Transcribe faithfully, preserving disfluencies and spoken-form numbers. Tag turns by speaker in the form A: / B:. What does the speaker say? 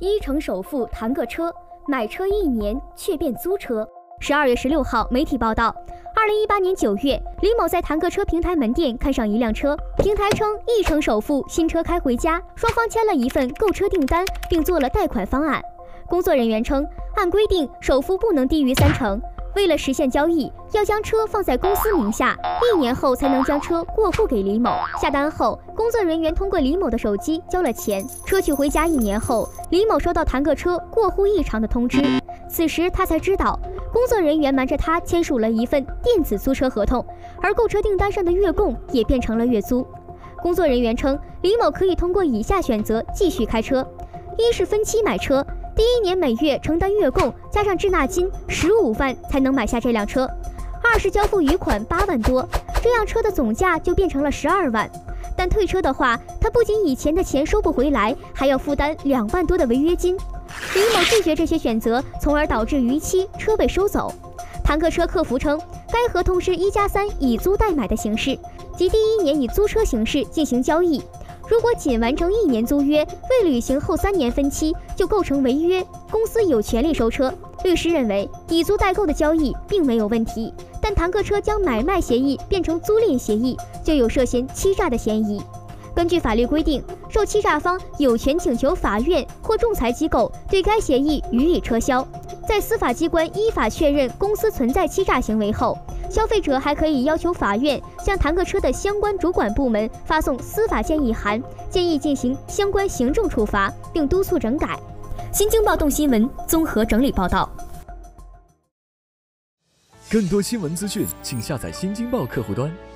A: 一成首付谈个车，买车一年却变租车。十二月十六号，媒体报道，二零一八年九月，李某在谈个车平台门店看上一辆车，平台称一成首付，新车开回家，双方签了一份购车订单，并做了贷款方案。工作人员称，按规定，首付不能低于三成。为了实现交易，要将车放在公司名下，一年后才能将车过户给李某。下单后，工作人员通过李某的手机交了钱，车取回家一年后，李某收到谈个车过户异常的通知。此时他才知道，工作人员瞒着他签署了一份电子租车合同，而购车订单上的月供也变成了月租。工作人员称，李某可以通过以下选择继续开车：一是分期买车，第一年每月承担月供加上滞纳金十五万才能买下这辆车；二是交付余款八万多，这样车的总价就变成了十二万。但退车的话，他不仅以前的钱收不回来，还要负担两万多的违约金。李某拒绝这些选择，从而导致逾期车被收走。谈个车客服称，该合同是一加三以租代买的形式，即第一年以租车形式进行交易。如果仅完成一年租约，未履行后三年分期，就构成违约，公司有权利收车。律师认为，以租代购的交易并没有问题，但谈个车将买卖协议变成租赁协议，就有涉嫌欺诈的嫌疑。根据法律规定，受欺诈方有权请求法院或仲裁机构对该协议予以撤销。在司法机关依法确认公司存在欺诈行为后，消费者还可以要求法院向谈个车的相关主管部门发送司法建议函，建议进行相关行政处罚，并督促整改。新京报动新闻综合整理报道。
B: 更多新闻资讯，请下载新京报客户端。